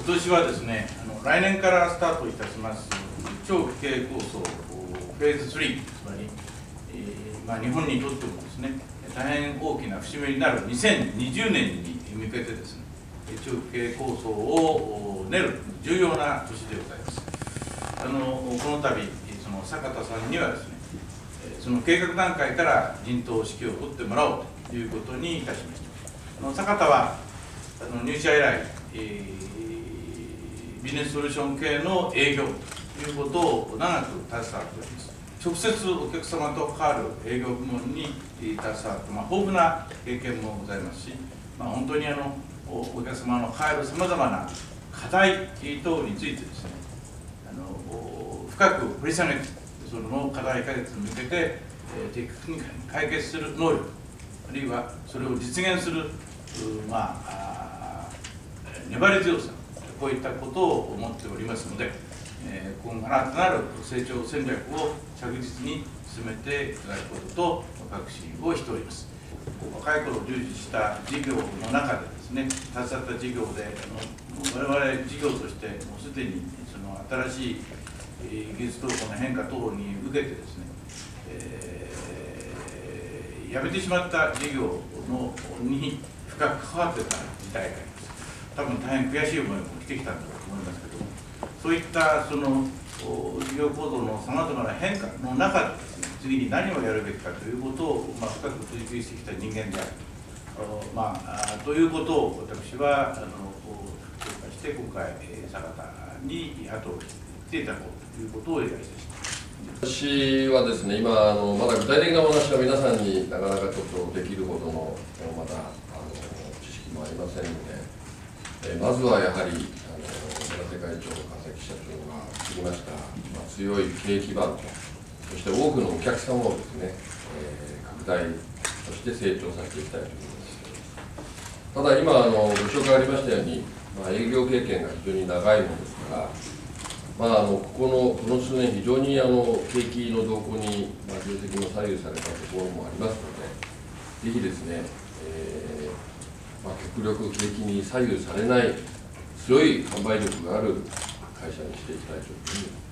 年はですね、来年からスタートいたします長期経営構想フェーズ3、つまり、日本にとってもですね、大変大きな節目になる2020年に向けてですね、長期経営構想を練る重要な年でございます。この度、その坂田さんにはですね、その計画段階から陣頭指揮を取ってもらおうということにいたしました。坂田は入社以来、ビジネスソリューション系の営業ということを長く携わっております。直接お客様と関わる営業部門に携わって、豊富な経験もございますし、本当にお客様の抱えるさまざまな課題等についてですね、深く掘り下げて、その課題解決に向けて、的確に解決する能力、あるいはそれを実現する、粘り強さ、こういったことを思っておりますので、今後新たなる成長戦略を着実に進めていただくことと確信をしております。若い頃従事した事業の中でですね、携わった事業で我々事業としてもうすでにその新しい技術投稿の変化等に受けてですね、やめてしまった事業に深く関わってた時代があります。多分大変悔しい思いもしてきたんだと思いますけども、そういったその事業構造のさまざまな変化の中でですね、次に何をやるべきかということを、深く追求してきた人間であるということを私は評価して、今回坂田に後を来ていただこうということをお願いいたします。 私はですね、今まだ具体的なお話は皆さんになかなかちょっとできるほどのまだ知識もありませんので、まずはやはり村瀬会長、加関社長が作りました、強い経営基盤と、そして多くのお客様をですね、拡大、そして成長させていきたいと思います。ただ今ご紹介ありましたように、営業経験が非常に長いものですから、この数年、非常に景気の動向に重責も左右されたところもありますので、ぜひですね、極力景気に左右されない強い販売力がある会社にしていきたいというふうに思います。